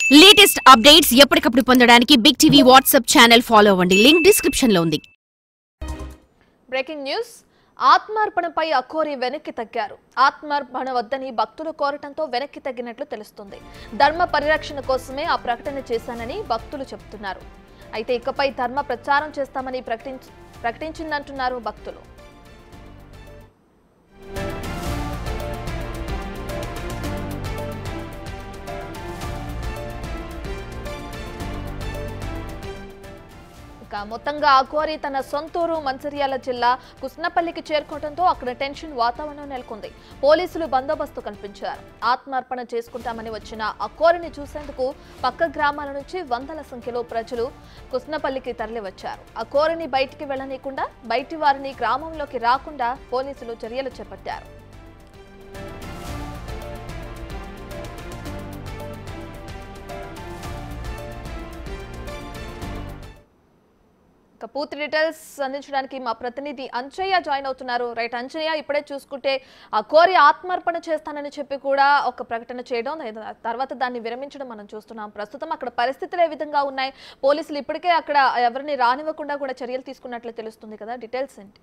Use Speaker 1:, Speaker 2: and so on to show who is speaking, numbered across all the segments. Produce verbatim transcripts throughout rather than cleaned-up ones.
Speaker 1: Latest updates ఎప్పటికప్పుడు పొందడానికి Big TV WhatsApp channel follow అవ్వండి. లింక్ డిస్క్రిప్షన్ లో ఉంది.
Speaker 2: Breaking news. ఆత్మార్పణపై అఘోరి వెనక్కి తగ్గారు. ఆత్మార్పణ వద్దని భక్తులు కోరటంతో వెనక్కి తగ్గినట్లు తెలుస్తుంది. ధర్మ పరిరక్షణ కోసమే ఆ ప్రకటన చేశానని భక్తులు చెబుతున్నారు. అయితే ఇకపై ధర్మ ప్రచారం చేస్తామని ప్రకటించి ప్రకటించిందంటున్నారు భక్తులు. మొత్తంగా అఘోరి తన సొంతూరు మంచిర్యాల జిల్లా కుస్నపల్లికి చేరుకోవడంతో అక్కడ టెన్షన్ వాతావరణం నెలకొంది. పోలీసులు బందోబస్తు కల్పించారు. ఆత్మార్పణ చేసుకుంటామని వచ్చిన అఘోరిని చూసేందుకు పక్క గ్రామాల నుంచి వందల సంఖ్యలో ప్రజలు కుస్నపల్లికి తరలివచ్చారు. అఘోరిని బయటికి వెళ్లనీయకుండా బయటి వారిని గ్రామంలోకి రాకుండా పోలీసులు చర్యలు చేపట్టారు. పూర్తి డీటెయిల్స్ అందించడానికి మా ప్రతినిధి అంజయ్య జాయిన్ అవుతున్నారు. రైట్ అంజయ్య, ఇప్పుడే చూసుకుంటే అఘోరి ఆత్మార్పణ చేస్తానని చెప్పి కూడా ఒక ప్రకటన చేయడం, తర్వాత దాన్ని విరమించడం మనం చూస్తున్నాం. ప్రస్తుతం అక్కడ పరిస్థితులు ఏ విధంగా ఉన్నాయి? పోలీసులు ఇప్పటికే అక్కడ ఎవరిని రానివ్వకుండా కూడా చర్యలు తీసుకున్నట్లు తెలుస్తుంది కదా, డీటెయిల్స్ ఏంటి?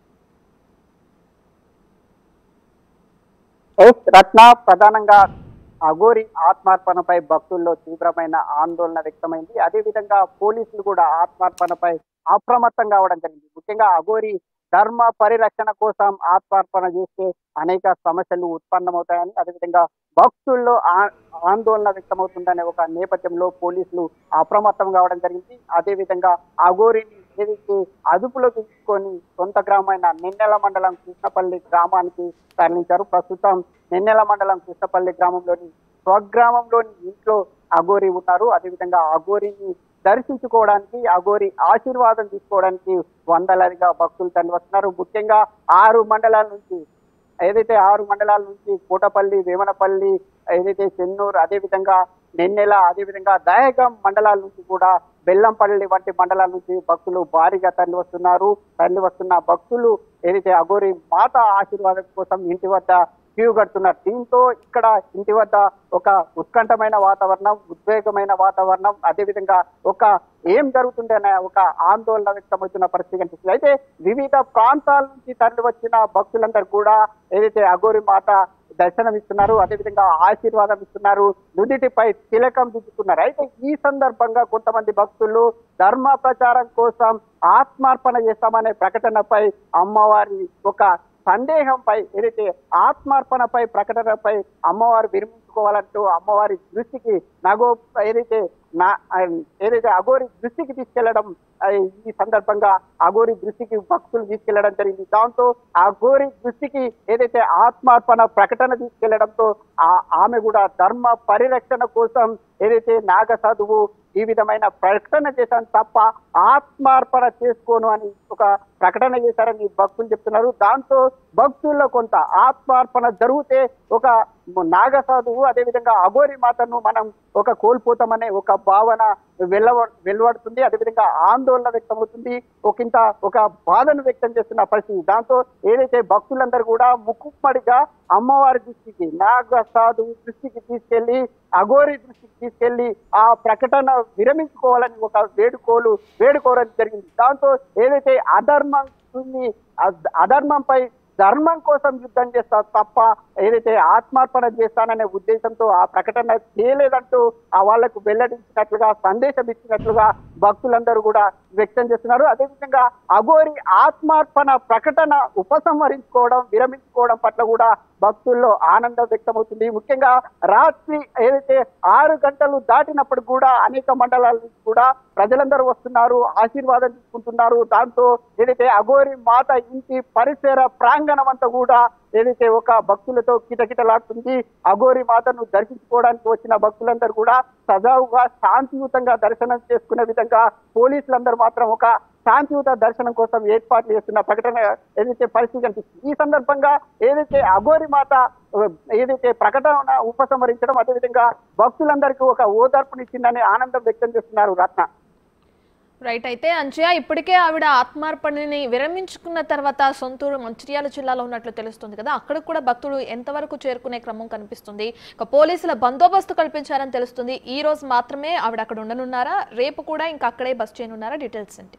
Speaker 3: రత్న, ప్రధానంగా అఘోరి ఆత్మార్పణపై భక్తుల్లో తీవ్రమైన ఆందోళన వ్యక్తమైంది. అదేవిధంగా పోలీసులు కూడా ఆత్మార్పణపై అప్రమత్తం కావడం జరిగింది. ముఖ్యంగా అఘోరి ధర్మ పరిరక్షణ కోసం ఆత్మార్పణ చేస్తే అనేక సమస్యలు ఉత్పన్నమవుతాయని, అదేవిధంగా భక్తుల్లో ఆందోళన వ్యక్తమవుతుందనే ఒక నేపథ్యంలో పోలీసులు అప్రమత్తం కావడం జరిగింది. అదేవిధంగా అఘోరిని ఏదైతే అదుపులో తీసుకొని సొంత గ్రామైన నిన్నెల మండలం కృష్ణపల్లి గ్రామానికి తరలించారు. ప్రస్తుతం నిన్నెల మండలం కృష్ణపల్లి గ్రామంలోని స్వగ్రామంలోని ఇంట్లో అఘోరి ఉన్నారు. అదేవిధంగా అఘోరిని దర్శించుకోవడానికి, అఘోరి ఆశీర్వాదం తీసుకోవడానికి వందలాదిగా భక్తులు తరలి వస్తున్నారు. ముఖ్యంగా ఆరు మండలాల నుంచి ఏదైతే ఆరు మండలాల నుంచి కోటపల్లి, వేమనపల్లి, ఏదైతే చెన్నూరు, అదేవిధంగా నెన్నెల, అదేవిధంగా దయగం మండలాల నుంచి కూడా బెల్లంపల్లి వంటి మండలాల నుంచి భక్తులు భారీగా తరలి వస్తున్నారు. తరలి వస్తున్న భక్తులు ఏదైతే అఘోరి మాత ఆశీర్వాదం కోసం ఇంటి వద్ద క్యూ కడుతున్నారు. దీంతో ఇక్కడ ఇంటి వద్ద ఒక ఉత్కంఠమైన వాతావరణం, ఉద్వేగమైన వాతావరణం, అదేవిధంగా ఒక ఏం జరుగుతుందనే ఒక ఆందోళన వ్యక్తమవుతున్న పరిస్థితి కనిపిస్తుంది. అయితే వివిధ ప్రాంతాల నుంచి తరలి వచ్చిన భక్తులందరూ కూడా ఏదైతే అఘోరి మాత దర్శనమిస్తున్నారు, అదేవిధంగా ఆశీర్వాదం ఇస్తున్నారు, నుదిటిపై తిలకం దిద్దుతున్నారు. అయితే ఈ సందర్భంగా కొంతమంది భక్తులు ధర్మ ప్రచారం కోసం ఆత్మార్పణ చేస్తామనే ప్రకటనపై అమ్మవారి ఒక సందేహంపై ఏదైతే ఆత్మార్పణపై ప్రకటనపై అమ్మవారు విరమించుకోవాలంటూ అమ్మవారి దృష్టికి నగో ఏదైతే నా ఏదైతే అఘోరి దృష్టికి తీసుకెళ్లడం, ఈ సందర్భంగా అఘోరి దృష్టికి భక్తులు తీసుకెళ్లడం జరిగింది. దాంతో అఘోరి దృష్టికి ఏదైతే ఆత్మార్పణ ప్రకటన తీసుకెళ్లడంతో ఆమె కూడా ధర్మ పరిరక్షణ కోసం ఏదైతే నాగ సాధువు ఈ విధమైన ప్రకటన చేశాను తప్ప ఆత్మార్పణ చేసుకోను అని ఒక ప్రకటన చేశారని భక్తులు చెప్తున్నారు. దాంతో భక్తుల్లో కొంత ఆత్మార్పణ జరిగితే ఒక నాగ సాధువు అదేవిధంగా అఘోరి మాతను మనం ఒక కోల్పోతామనే ఒక భావన వెల్లవ వెలువడుతుంది. అదేవిధంగా ఆందోళన వ్యక్తమవుతుంది, ఒకంత ఒక బాధను వ్యక్తం చేస్తున్న పరిస్థితి. దాంతో ఏదైతే భక్తులందరూ కూడా ముక్కుమ్మడిగా అమ్మవారి దృష్టికి, నాగ సాధువు దృష్టికి తీసుకెళ్లి, అఘోరి దృష్టికి తీసుకెళ్లి ఆ ప్రకటన విరమించుకోవాలని ఒక వేడుకోలు వేడుకోవడం జరిగింది. దాంతో ఏదైతే అధర్మం అధర్మంపై ధర్మం కోసం యుద్ధం చేస్తా తప్ప ఏదైతే ఆత్మార్పణ చేస్తాననే ఉద్దేశంతో ఆ ప్రకటన చేయలేదంటూ ఆ వాళ్లకు వెల్లడించినట్లుగా, సందేశం ఇచ్చినట్లుగా భక్తులందరూ కూడా వ్యక్తం చేస్తున్నారు. అదేవిధంగా అఘోరి ఆత్మార్పణ ప్రకటన ఉపసంహరించుకోవడం, విరమించుకోవడం పట్ల కూడా భక్తుల్లో ఆనందం వ్యక్తమవుతుంది. ముఖ్యంగా రాత్రి ఏదైతే ఆరు గంటలు దాటినప్పుడు కూడా అనేక మండలాల నుంచి కూడా ప్రజలందరూ వస్తున్నారు, ఆశీర్వాదం తీసుకుంటున్నారు. దాంతో ఏదైతే అఘోరి మాత ఇంటి పరిసర ప్రాంగణం అంతా కూడా ఏదైతే ఒక భక్తులతో కిటకిటలాడుతుంది. అఘోరి మాతను దర్శించుకోవడానికి వచ్చిన భక్తులందరూ కూడా సజావుగా శాంతియుతంగా దర్శనం చేసుకునే విధంగా పోలీసులందరూ మాత్రం ఒక శాంతియుత దర్శనం కోసం ఏర్పాట్లు చేస్తున్న ప్రకటన ఏదైతే పరిస్థితి కనిపిస్తుంది. ఈ సందర్భంగా ఏదైతే అఘోరి మాత ఏదైతే ప్రకటన ఉపసంహరించడం, అదేవిధంగా భక్తులందరికీ ఒక ఓదార్పునిచ్చిందని ఆనందం వ్యక్తం చేస్తున్నారు. రత్న,
Speaker 2: రైట్. అయితే అంచయా ఇప్పటికే ఆవిడ ఆత్మార్పణని విరమించుకున్న తర్వాత సొంతూరు మంచిర్యాల జిల్లాలో ఉన్నట్లు తెలుస్తుంది కదా, అక్కడ కూడా భక్తులు ఎంతవరకు చేరుకునే క్రమం కనిపిస్తుంది? ఇక పోలీసుల బందోబస్తు కల్పించారని తెలుస్తుంది. ఈ రోజు మాత్రమే ఆవిడ అక్కడ ఉండనున్నారా, రేపు కూడా ఇంకా అక్కడే బస్ చేయనున్నారా? డీటెయిల్స్ ఏంటి?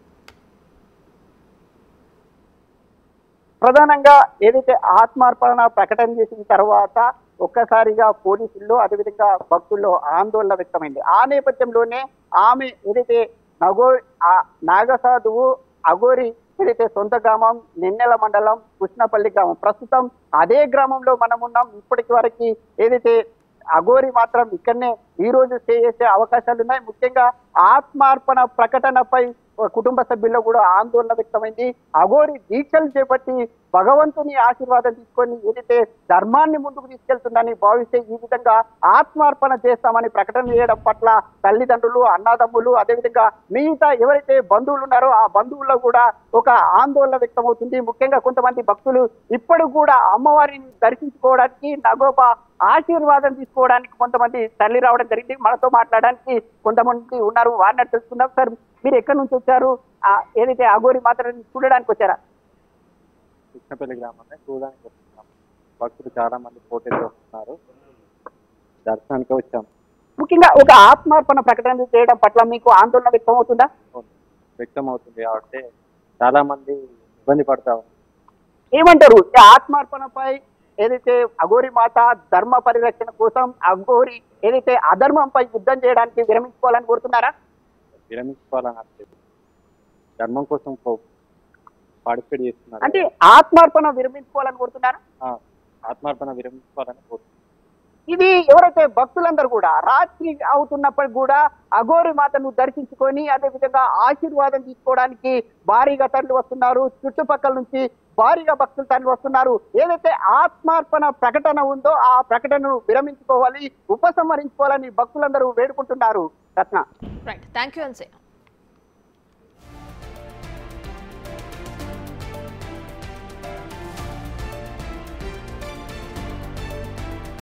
Speaker 3: ప్రధానంగా ఏదైతే ఆత్మార్పణ ప్రకటన చేసిన తర్వాత ఒక్కసారిగా పోలీసుల్లో అదేవిధంగా భక్తుల్లో ఆందోళన వ్యక్తమైంది. ఆ నేపథ్యంలోనే ఆమె ఏదైతే నగో నాగసాధువు అఘోరి ఏదైతే సొంత గ్రామం నిన్నెల మండలం కృష్ణపల్లి గ్రామం, ప్రస్తుతం అదే గ్రామంలో మనం ఉన్నాం. ఇప్పటికి వరకు ఏదైతే అఘోరి మాత్రం ఇక్కడనే ఈ రోజు స్టే చేసే అవకాశాలు ఉన్నాయి. ముఖ్యంగా ఆత్మార్పణ ప్రకటనపై కుటుంబ సభ్యుల్లో కూడా ఆందోళన వ్యక్తమైంది. అఘోరి దీక్షలు చేపట్టి భగవంతుని ఆశీర్వాదం తీసుకొని ఏదైతే ధర్మాన్ని ముందుకు తీసుకెళ్తుందని భావిస్తే ఈ విధంగా ఆత్మార్పణ చేస్తామని ప్రకటన చేయడం పట్ల తల్లిదండ్రులు, అన్నదమ్ములు, అదేవిధంగా మిగతా ఎవరైతే బంధువులు ఉన్నారో ఆ బంధువుల్లో కూడా ఒక ఆందోళన వ్యక్తమవుతుంది. ముఖ్యంగా కొంతమంది భక్తులు ఇప్పుడు కూడా అమ్మవారిని దర్శించుకోవడానికి నగోబా ఆశీర్వాదం తీసుకోవడానికి కొంతమంది తల్లి రావడం జరిగింది. మనతో మాట్లాడడానికి కొంతమంది ఉన్నారు, వారిని తెలుసుకుందాం. సార్, మీరు ఎక్కడి నుంచి వచ్చారు? ఏదైతే అఘోరి మాత్రం చూడడానికి వచ్చారా?
Speaker 4: కృష్ణపల్లి గ్రామాన్ని చూడడానికి వస్తున్నాం. భక్తులు చాలా మంది పోటీలు వస్తున్నారు, దర్శనానికి వచ్చాము.
Speaker 3: ముఖ్యంగా ఒక ఆత్మార్పణ ప్రకటన చేయడం పట్ల మీకు ఆందోళన వ్యక్తం అవుతుందా?
Speaker 4: వ్యక్తం అవుతుంది కాబట్టి చాలా మంది ఇబ్బంది పడతారు.
Speaker 3: ఏమంటారు? ఆత్మార్పణపై ఏదైతే అఘోరి మాత ధర్మ పరిరక్షణ కోసం అఘోరి ఏదైతే అధర్మంపై యుద్ధం చేయడానికి విరమించుకోవాలని కోరుతున్నారా?
Speaker 4: విరమించుకోవాలని అంటే ధర్మం కోసం పార్టిసిపేట్ చేస్తున్నారు.
Speaker 3: అంటే ఆత్మార్పణ విరమించుకోవాలని కోరుతున్నారా?
Speaker 4: ఆత్మార్పణ విరమించుకోవాలని కోరుతున్నారు.
Speaker 3: ఇది ఎవరైతే భక్తులందరూ కూడా రాత్రి అవుతున్నప్పటికి కూడా అఘోరి మాతను దర్శించుకొని అదే విధంగా ఆశీర్వాదం తీసుకోవడానికి భారీగా తరలి వస్తున్నారు. చుట్టుపక్కల నుంచి భారీగా భక్తులు తరలి వస్తున్నారు. ఏదైతే ఆత్మార్పణ ప్రకటన ఉందో ఆ ప్రకటనను విరమించుకోవాలి, ఉపసంహరించుకోవాలని భక్తులందరూ వేడుకుంటున్నారు. Ratna,
Speaker 2: right, thank you అన్సే.